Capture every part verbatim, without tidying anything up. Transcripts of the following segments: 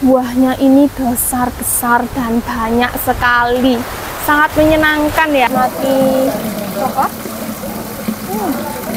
buahnya ini besar-besar dan banyak sekali. Sangat menyenangkan ya. Mati coklat. Hmm.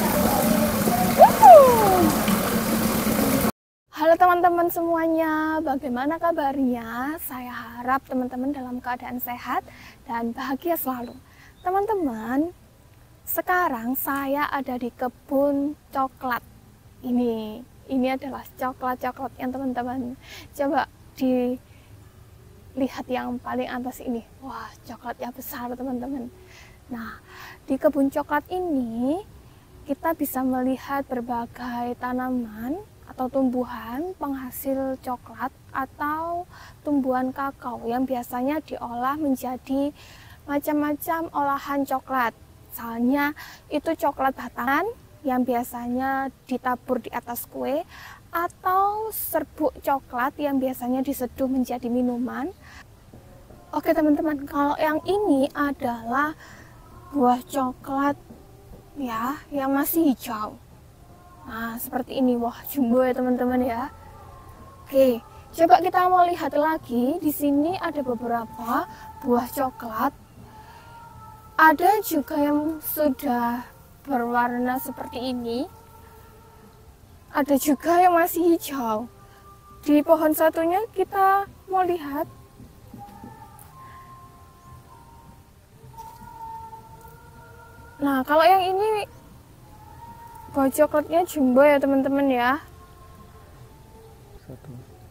Halo teman-teman semuanya, bagaimana kabarnya? Saya harap teman-teman dalam keadaan sehat dan bahagia selalu. Teman-teman, sekarang saya ada di kebun coklat. Ini, ini adalah coklat-coklat yang teman-teman. Coba dilihat yang paling atas ini. Wah, coklatnya besar teman-teman. Nah, di kebun coklat ini kita bisa melihat berbagai tanaman atau tumbuhan penghasil coklat atau tumbuhan kakao yang biasanya diolah menjadi macam-macam olahan coklat. Misalnya itu coklat batangan yang biasanya ditabur di atas kue, atau serbuk coklat yang biasanya diseduh menjadi minuman. Oke teman-teman, kalau yang ini adalah buah coklat ya yang masih hijau. Nah seperti ini, wah jumbo ya teman-teman ya. Oke, coba kita mau lihat lagi. Di sini ada beberapa buah coklat. Ada juga yang sudah berwarna seperti ini, ada juga yang masih hijau. Di pohon satunya kita mau lihat. Nah kalau yang ini buah coklatnya jumbo ya teman-teman ya. Satu.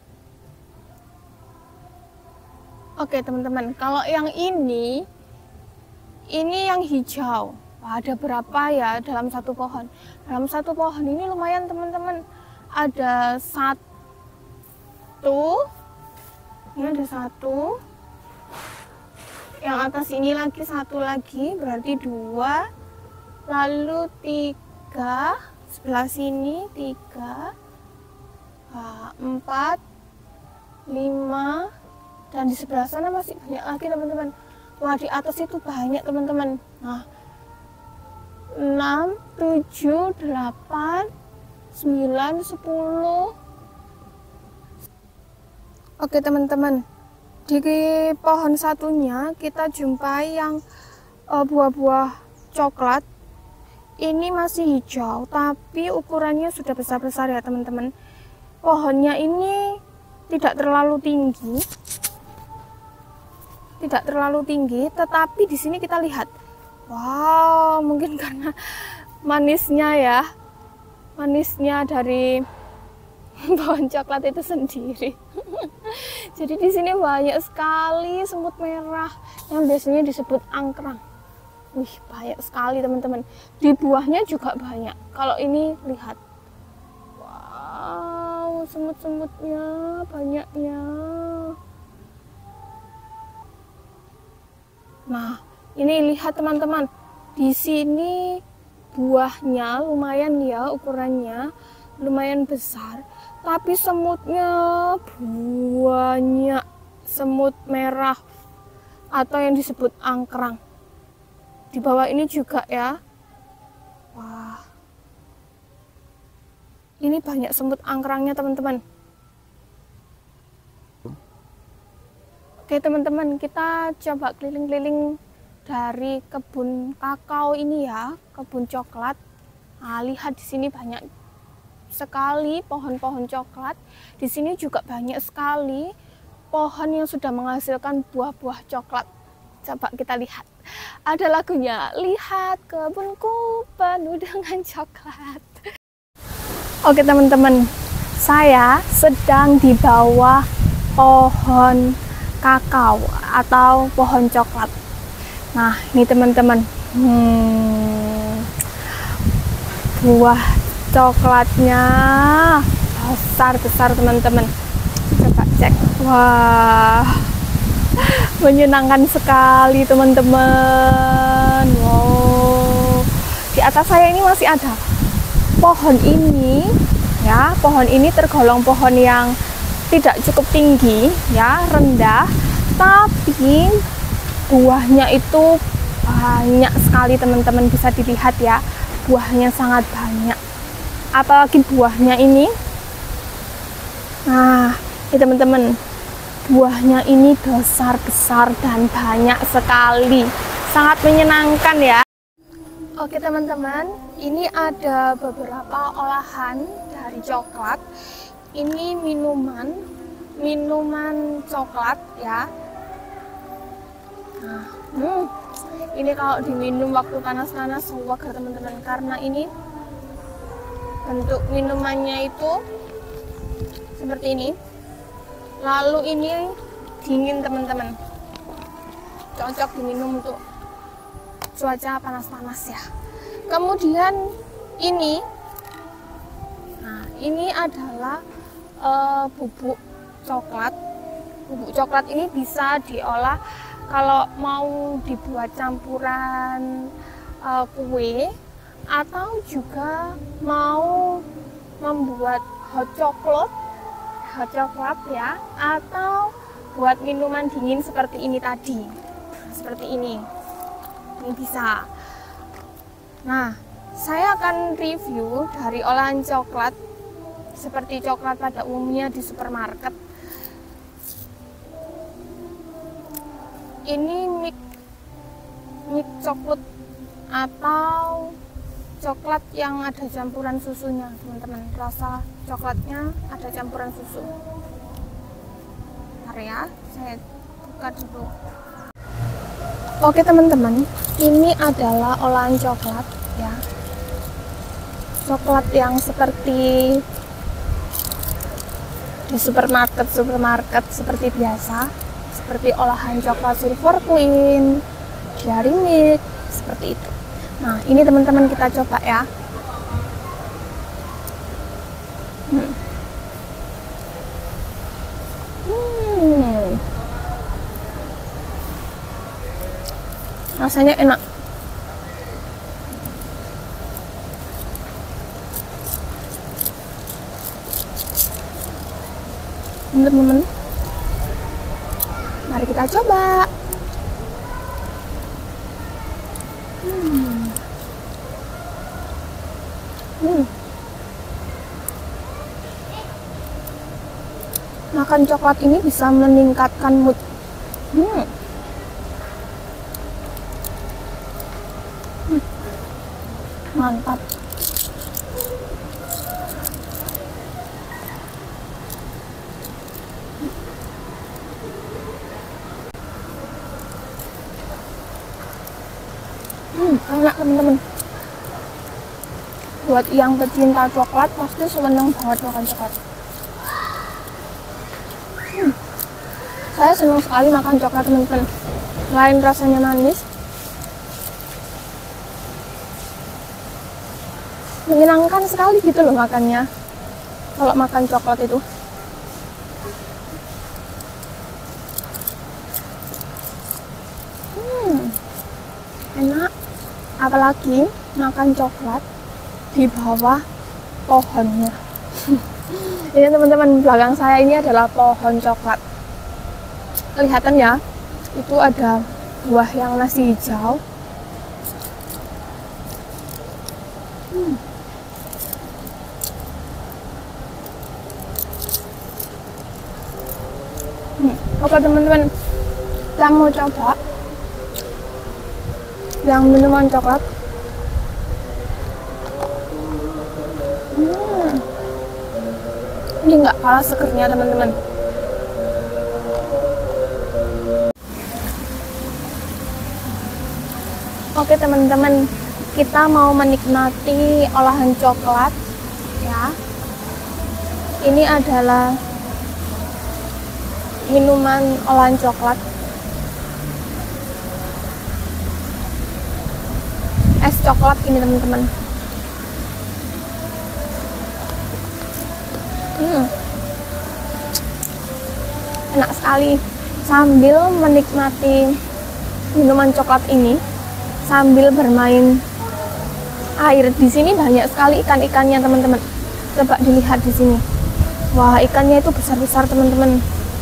Oke teman-teman, kalau yang ini ini yang hijau. Wah, ada berapa ya dalam satu pohon? Dalam satu pohon ini lumayan teman-teman. Ada satu, ini ada satu. Yang atas ini lagi satu lagi, berarti dua. Lalu tiga, sebelah sini tiga, empat, lima, dan di sebelah sana masih banyak lagi teman-teman. Wah, di atas itu banyak teman-teman. Nah, enam, tujuh, delapan, sembilan, sepuluh. Oke teman-teman, di pohon satunya kita jumpai yang buah-buah uh, coklat. Ini masih hijau, tapi ukurannya sudah besar-besar ya teman-teman. Pohonnya ini tidak terlalu tinggi, tidak terlalu tinggi, tetapi di sini kita lihat. Wow, mungkin karena manisnya ya, manisnya dari pohon coklat itu sendiri. Jadi di sini banyak sekali semut merah yang biasanya disebut angkrang. Wih, banyak sekali teman-teman. Di buahnya juga banyak. Kalau ini lihat, wow, semut-semutnya banyaknya. Nah, ini lihat teman-teman, di sini buahnya lumayan ya, ukurannya lumayan besar, tapi semutnya banyak, semut merah atau yang disebut angkrang. Di bawah ini juga ya. Wah, ini banyak semut angkrangnya teman-teman. Oke teman-teman, kita coba keliling-keliling dari kebun kakao ini ya, kebun coklat. Nah, lihat di sini banyak sekali pohon-pohon coklat. Di sini juga banyak sekali pohon yang sudah menghasilkan buah-buah coklat. Coba kita lihat. Ada lagunya, lihat kebunku penuh dengan coklat. Oke teman-teman, saya sedang di bawah pohon kakao atau pohon coklat. Nah ini teman-teman, hmm, buah coklatnya besar-besar teman-teman. Coba cek. Wah, menyenangkan sekali teman-teman. Wow, di atas saya ini masih ada pohon ini ya. Pohon ini tergolong pohon yang tidak cukup tinggi ya, rendah, tapi buahnya itu banyak sekali teman-teman, bisa dilihat ya, buahnya sangat banyak. Apalagi buahnya ini, nah Oke teman-teman, buahnya ini besar-besar dan banyak sekali, sangat menyenangkan ya. Oke teman-teman, ini ada beberapa olahan dari coklat. Ini minuman, minuman coklat ya. Nah, hmm, ini kalau diminum waktu panas-panas segar teman-teman, karena ini bentuk minumannya itu seperti ini. Lalu ini dingin teman-teman, cocok diminum untuk cuaca panas-panas ya. Kemudian ini, nah ini adalah uh, bubuk coklat. Bubuk coklat ini bisa diolah kalau mau dibuat campuran uh, kue, atau juga mau membuat hot chocolate hot coklat ya, atau buat minuman dingin seperti ini tadi, seperti ini ini bisa. Nah, saya akan review dari olahan coklat seperti coklat pada umumnya di supermarket. Ini milk milk coklat atau coklat yang ada campuran susunya teman-teman. Rasa coklatnya ada campuran susu. Bentar ya, saya buka dulu. Oke teman-teman, ini adalah olahan coklat ya. Coklat yang seperti di supermarket supermarket seperti biasa, seperti olahan coklat Silver Queen, Dairy Milk, seperti itu. Nah, ini teman-teman kita coba ya. Hmm. Hmm. Rasanya enak. Teman-teman, mari kita coba. Hmm. Hmm. Makan coklat ini bisa meningkatkan mood. Hmm. Hmm. Mantap. Hmm, enak teman-teman. Buat yang pecinta coklat pasti seneng banget makan coklat. Hmm. Saya senang sekali makan coklat teman-teman. Selain rasanya manis, menyenangkan sekali gitu loh makannya. Kalau makan coklat itu. Hmm, enak. Apalagi makan coklat di bawah pohonnya. Ini teman-teman, belakang saya ini adalah pohon coklat. Kelihatan ya, itu ada buah yang masih hijau. Hmm. Hmm. Oke teman-teman, kita mau coba yang minuman coklat. Hmm. Ini nggak kalah segernya teman-teman. Oke teman-teman, kita mau menikmati olahan coklat ya. Ini adalah minuman olahan coklat, es coklat ini teman-teman. Hmm. Enak sekali. Sambil menikmati minuman coklat ini, sambil bermain air. Di sini banyak sekali ikan-ikannya teman-teman. Coba dilihat di sini. Wah, ikannya itu besar-besar teman-teman.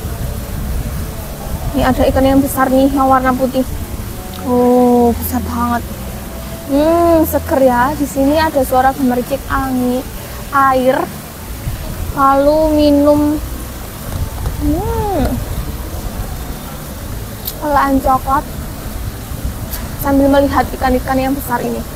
Ini ada ikan yang besar nih, yang warna putih. Oh, besar banget. Hmm, seger ya. Di sini ada suara gemericik angin, air. Lalu minum Hmm, olahan coklat sambil melihat ikan-ikan yang besar ini.